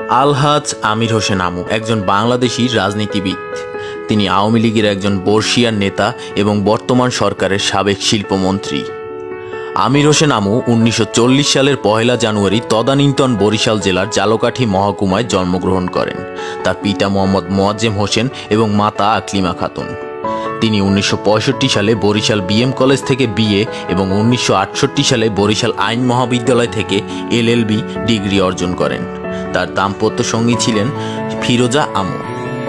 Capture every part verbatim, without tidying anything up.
আলহাজ আমির হোসেন আমু একজন বাংলাদেশী রাজনীতিবিদ। তিনি আওয়ামী লীগের একজন বর্ষিয়ান নেতা এবং বর্তমান সরকারের সাবেক শিল্পমন্ত্রী। আমির হোসেন আমু উনিশশো চল্লিশ সালের পহেলা জানুয়ারি তদানীন্তন বরিশাল জেলার জালকাঠি মহকুমায় জন্মগ্রহণ করেন। তার পিতা মোহাম্মদ মোয়াজ্জেম হোসেন এবং মাতা আকলিমা খাতুন। তিনি উনিশশো পঁয়ষট্টি সালে বরিশাল বিএম কলেজ থেকে বিএ এবং উনিশশো আটষট্টি সালে বরিশাল আইন মহাবিদ্যালয় থেকে এলএলবি ডিগ্রি অর্জন করেন। তার দাম্পত্য সঙ্গী ছিলেন ফিরোজা আমু।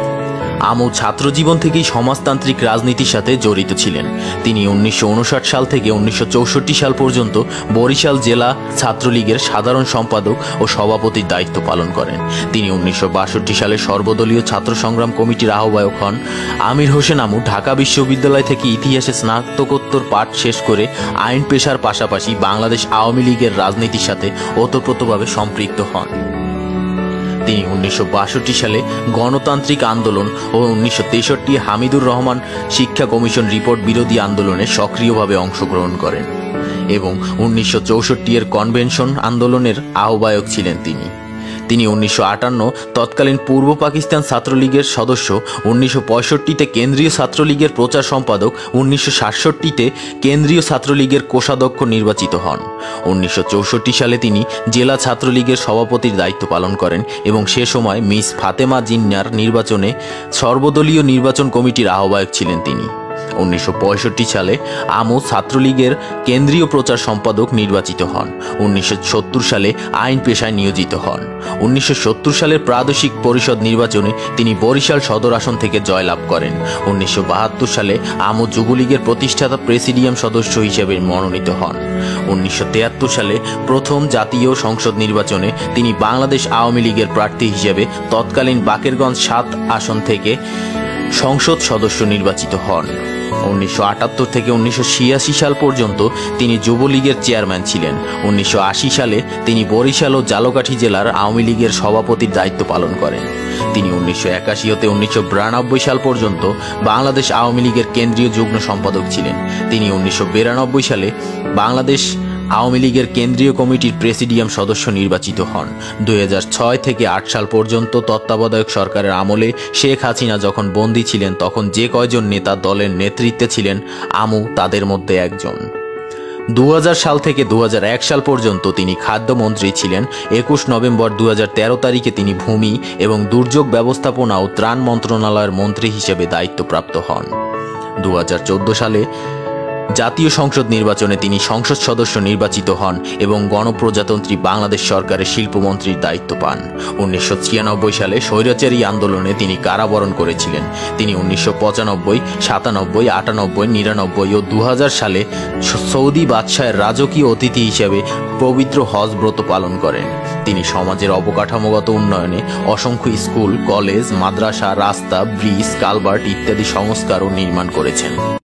আমু ছাত্রজীবন থেকেই সমাজতান্ত্রিক রাজনীতির সাথে জড়িত ছিলেন। তিনি উনিশশো উনষাট সাল থেকে উনিশশো চৌষট্টি সাল পর্যন্ত বরিশাল জেলা ছাত্রলীগের সাধারণ সম্পাদক ও সভাপতির দায়িত্ব পালন করেন। তিনি উনিশশো বাষট্টি সালে সর্বদলীয় ছাত্র সংগ্রাম কমিটির আহ্বায়ক হন। আমির হোসেন আমু ঢাকা বিশ্ববিদ্যালয় থেকে ইতিহাসে স্নাতকোত্তর পাঠ শেষ করে আইন পেশার পাশাপাশি বাংলাদেশ আওয়ামী লীগের রাজনীতির সাথে ওতপ্রোতভাবে সম্পৃক্ত হন। তিনি উনিশশো বাষট্টি সালে গণতান্ত্রিক আন্দোলন ও উনিশশো তেষট্টি হামিদুর রহমান শিক্ষা কমিশন রিপোর্ট বিরোধী আন্দোলনে সক্রিয়ভাবে অংশগ্রহণ করেন এবং উনিশশো চৌষট্টি এর কনভেনশন আন্দোলনের আহ্বায়ক ছিলেন তিনি। তিনি উনিশশো আটান্ন তৎকালীন পূর্ব পাকিস্তান ছাত্রলীগের সদস্য, উনিশশো পঁয়ষট্টিতে কেন্দ্রীয় ছাত্রলীগের প্রচার সম্পাদক, উনিশশো সাতষট্টিতে কেন্দ্রীয় ছাত্রলীগের কোষাধ্যক্ষ নির্বাচিত হন। উনিশশো চৌষট্টি সালে তিনি জেলা ছাত্রলীগের সভাপতির দায়িত্ব পালন করেন এবং সে সময় মিস ফাতেমা জিন্নার নির্বাচনে সর্বদলীয় নির্বাচন কমিটির আহ্বায়ক ছিলেন তিনি। উনিশশো পঁয়ষট্টি সালে আমু ছাত্রলীগের কেন্দ্রীয় প্রচার সম্পাদক নির্বাচিত হন। উনিশশো সত্তর সালে আইন পেশায় নিয়োজিত হন। উনিশশো সত্তর সালের প্রাদেশিক পরিষদ নির্বাচনে তিনি বরিশাল সদর আসন থেকে জয়লাভ করেন। উনিশশো বাহাত্তর সালে আমু যুবলীগের প্রতিষ্ঠাতা প্রেসিডিয়াম সদস্য হিসেবে মনোনীত হন। উনিশশো তেয়াত্তর সালে প্রথম জাতীয় সংসদ নির্বাচনে তিনি বাংলাদেশ আওয়ামী লীগের প্রার্থী হিসেবে তৎকালীন বাকেরগঞ্জ সাত আসন থেকে সংসদ সদস্য নির্বাচিত হন। উনিশশো আটাত্তর থেকে উনিশশো ছিয়াশি সাল পর্যন্ত তিনি যুবলীগের চেয়ারম্যান ছিলেন। উনিশশো আশি সালে তিনি বরিশাল ও জালকাঠি জেলার আওয়ামী লীগের সভাপতির দায়িত্ব পালন করেন। তিনি উনিশশো একাশি হতে উনিশশো বিরানব্বই সাল পর্যন্ত বাংলাদেশ আওয়ামী লীগের কেন্দ্রীয় যুগ্ম সম্পাদক ছিলেন। তিনি উনিশশো বিরানব্বই সালে বাংলাদেশ আওয়ামী লীগের কেন্দ্রীয় কমিটির প্রেসিডিয়াম সদস্য নির্বাচিত হন। দুই হাজার ছয় থেকে আট সাল পর্যন্ত তত্ত্বাবধায়ক সরকারের আমলে শেখ হাসিনা যখন বন্দী ছিলেন তখন যে কয়জন নেতা দলের নেতৃত্বে ছিলেন, আমু তাদের মধ্যে একজন। দু হাজার সাল থেকে দু হাজার এক সাল পর্যন্ত তিনি খাদ্যমন্ত্রী ছিলেন। একুশ নভেম্বর দু হাজার তেরো তারিখে তিনি ভূমি এবং দুর্যোগ ব্যবস্থাপনা ও ত্রাণ মন্ত্রণালয়ের মন্ত্রী হিসেবে দায়িত্বপ্রাপ্ত হন। দু হাজার চোদ্দ সালে জাতীয় সংসদ নির্বাচনে তিনি সংসদ সদস্য নির্বাচিত হন এবং গণপ্রজাতন্ত্রী বাংলাদেশ সরকারের শিল্পমন্ত্রীর দায়িত্ব পান। উনিশশো ছিয়ানব্বই সালে স্বৈরাচারী আন্দোলনে তিনি কারাবরণ করেছিলেন। তিনি উনিশশো পঁচানব্বই, সাতানব্বই, আটানব্বই, নিরানব্বই ও দু হাজার সালে সৌদি বাদশাহের রাজকীয় অতিথি হিসেবে পবিত্র হজ ব্রত পালন করেন। তিনি সমাজের অবকাঠামোগত উন্নয়নে অসংখ্য স্কুল, কলেজ, মাদ্রাসা, রাস্তা, ব্রিজ, কালভার্ট ইত্যাদি সংস্কার ও নির্মাণ করেছেন।